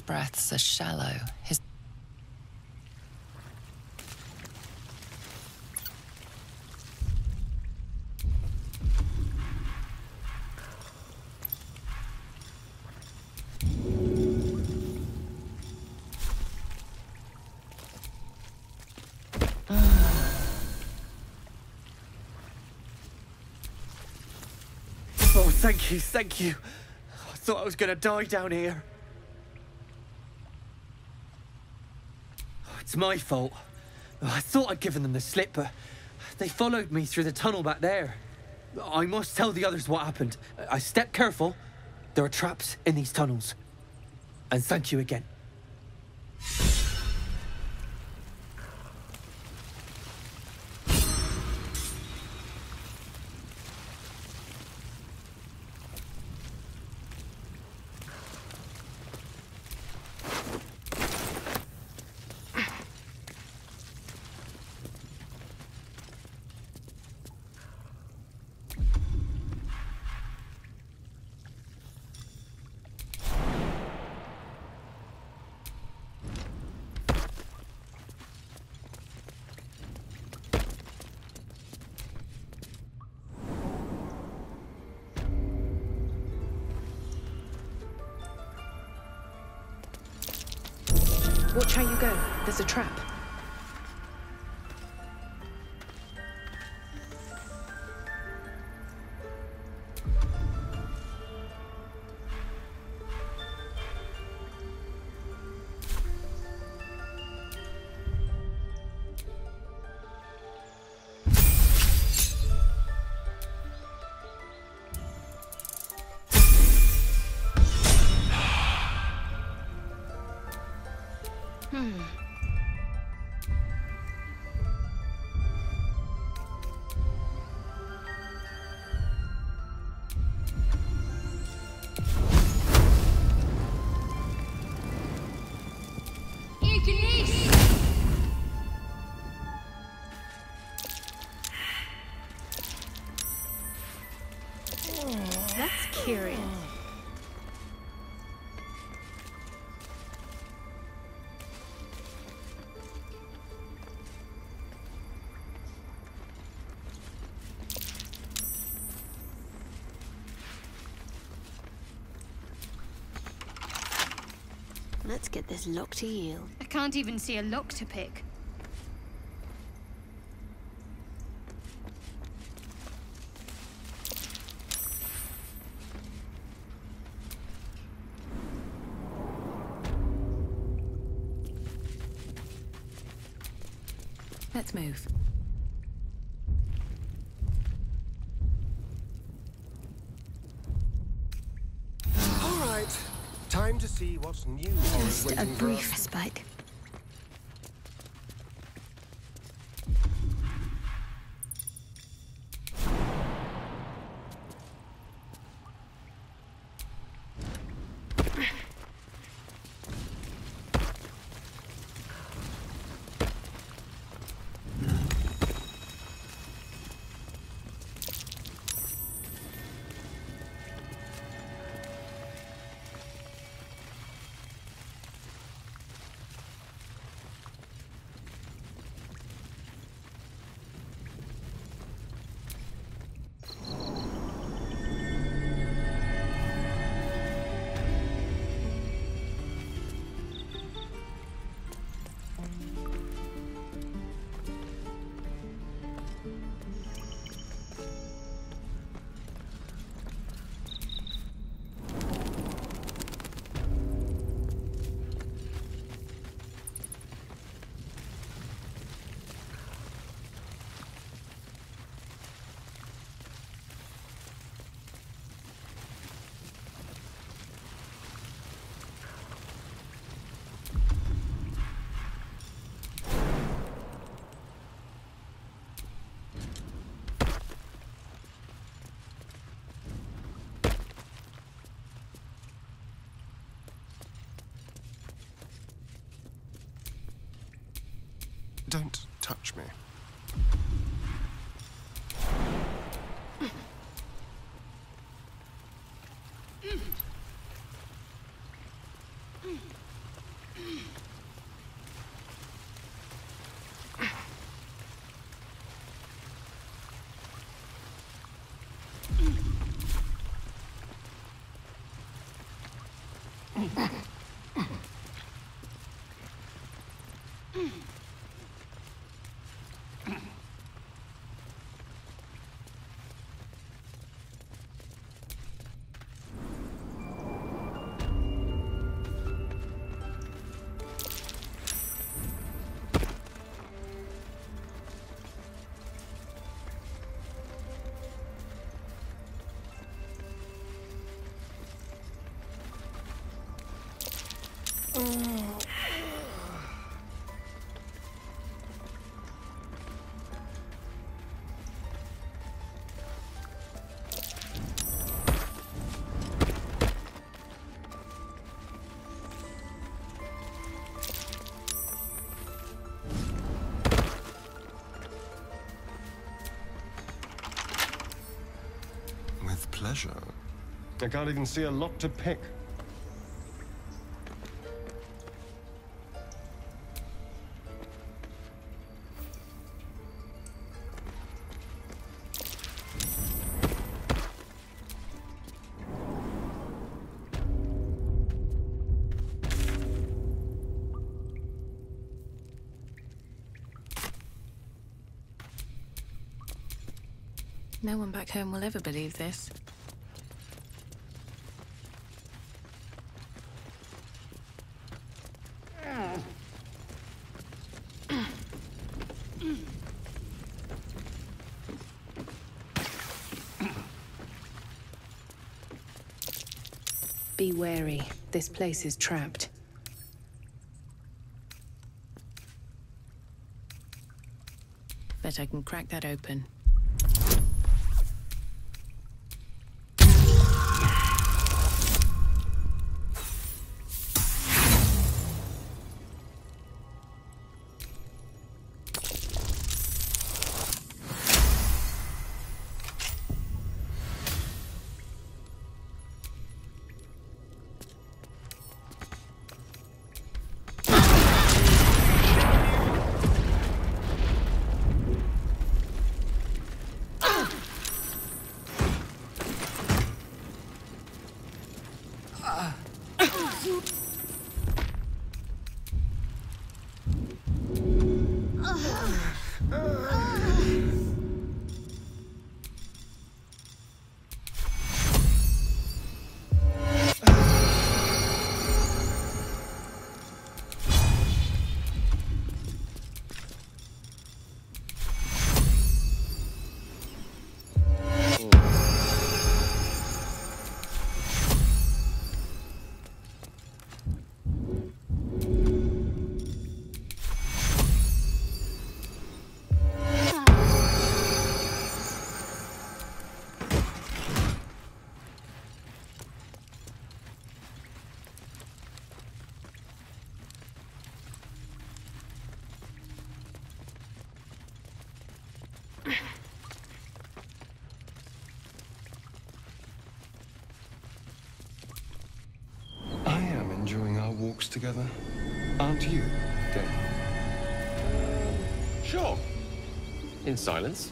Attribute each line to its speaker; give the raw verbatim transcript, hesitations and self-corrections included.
Speaker 1: breaths are shallow. His
Speaker 2: Oh, thank you, thank you. I thought I was gonna die down here. It's my fault. I thought I'd given them the slip, but they followed me through the tunnel back there. I must tell the others what happened. I stepped careful. There are traps in these tunnels. And thank you again.
Speaker 3: Watch how you go. There's a trap. Hmm. That's curious.
Speaker 4: Let's get this lock to yield.
Speaker 5: I can't even see a lock to pick.
Speaker 3: Let's move.
Speaker 6: All right. Time to see what's new.
Speaker 4: Just a brief respite.
Speaker 6: Don't touch me. pleasure. I can't even see a lock to pick.
Speaker 3: No one back home will ever believe this. Be wary. This place is trapped. Bet I can crack that open.
Speaker 6: Walks together. Aren't you, Dane?
Speaker 7: Sure. In silence.